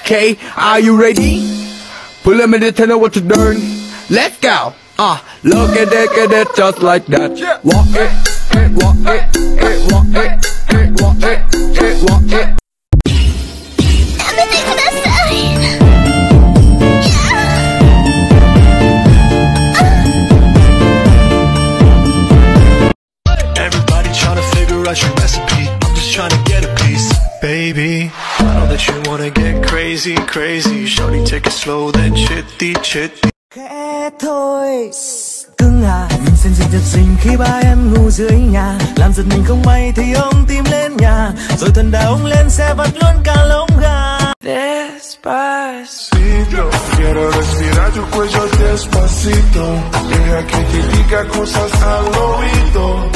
Okay, are you ready? Put them in the tell what to learn. Let's go. Look at it, just like that. Walk it, walk it, walk it, walk it, walk it. Everybody trying to figure out your recipe. I'm just trying to get a piece, baby. I know that you wanna get crazy, crazy. Shorty, take it slow, then chitty, chitty. Khẽ thôi cưng à, mình xem xinh thật xinh khi ba em ngủ dưới nhà, làm giật mình không may thì ông tìm lên nhà, rồi thần đào ông lên xe vắt luôn cả lông gà. Despacito, quiero respirar tu cuello despacito, deja que te diga cosas al oído.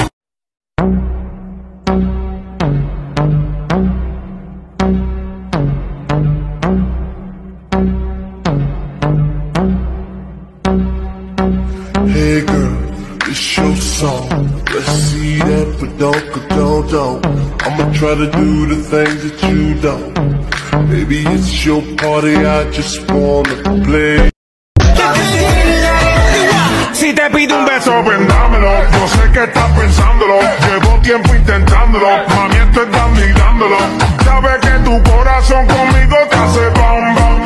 Hey girl, it's your song. Let's see that don't. I'ma try to do the things that you don't. Baby, it's your party, I just wanna play. Si te pido un beso, ven dámelo. Yo sé que estás pensándolo. Llevo tiempo intentándolo. Mami, esto es dando y dándolo. Sabes que tu corazón conmigo te hace bam bam.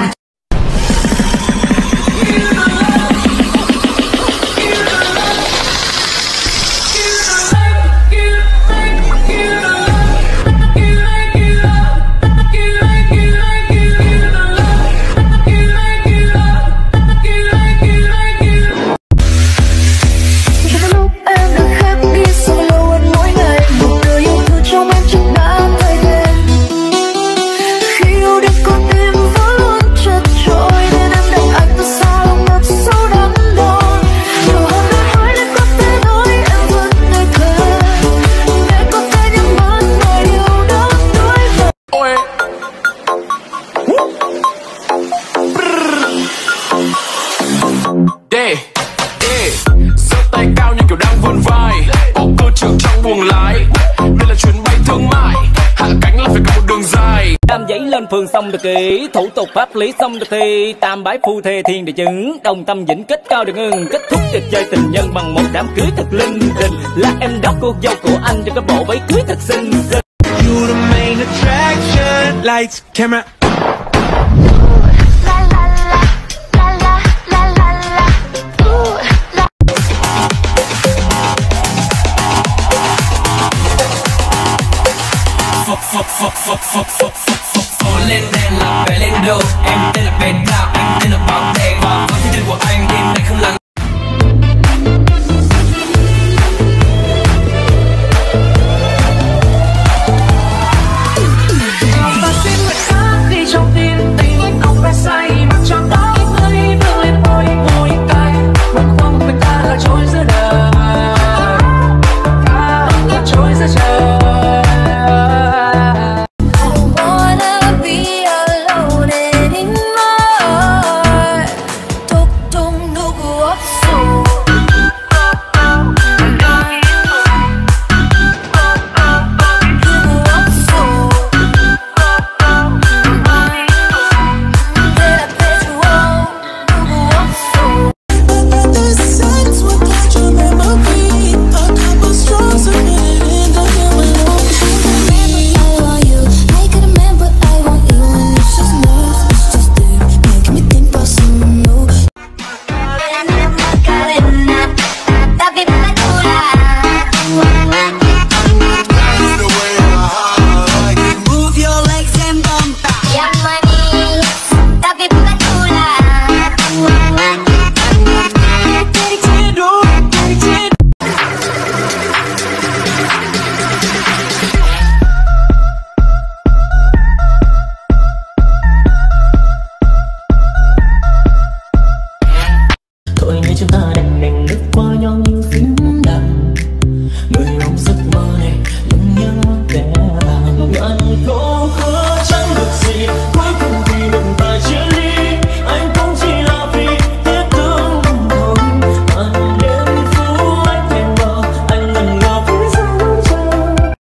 Giơ tay cao như kiểu đang vươn vai, ôm cơ trưởng trong buồng lái. Đây là chuyến bay thương mại, hạ cánh là phải cả một đường dài. Đam giấy lên phường xong được kỹ, thủ tục pháp lý xong được thì tam bái phu thê thiên địa chứng, đồng tâm vĩnh kết cao được ngừng, kết thúc trò chơi tình nhân bằng một đám cưới thật linh đình. Là em đốc cô dâu của anh cho cái bộ váy cưới thật xinh xinh. You the main attraction. Lights, camera. Lên đèn là phải lên đâu. Em tên là Petra, anh tên là Bảo Tề. Và với tên của anh đêm nay không lắng. Ta xin người khác đi trong tim tình ông bé say mặc cho tóc mây vương lên môi môi cay. Một khoang người ta là trôi giữa đời, là trôi giữa trời. Chúng ta đành